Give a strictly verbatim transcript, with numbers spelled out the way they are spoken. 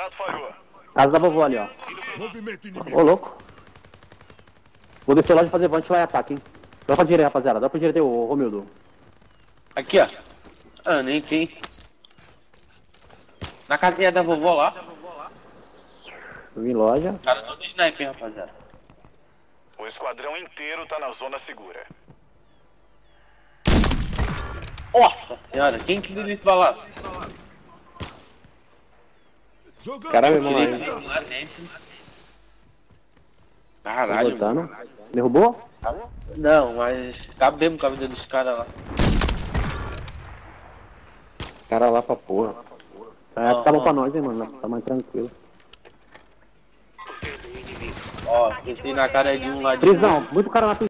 Contato falhou. Casa da vovó ali, ó. Movimento inimigo. Ô, louco. Vou descer lá e fazer vante lá e ataque, hein. Dá pra direita, rapaziada. Dá pra direita aí, ô Romildo. Aqui, ó. Ah, nem tem. Na casinha da vovó lá. Eu vim em loja. Cara, todo sniper, rapaziada. O esquadrão inteiro tá na zona segura. Nossa senhora, quem que viu isso falar? Jogando Caralho, por irmão, Tirei aí. lá dentro. Tô Caralho, botando. mano. Derrubou? Não, mas cabemos com a vida dos caras lá. Cara lá pra porra. É, Ó, tá bom ó. pra nós, hein, mano. Tá mais tranquilo. Ó, pensei na cara de um lá de Trisão, muito cara na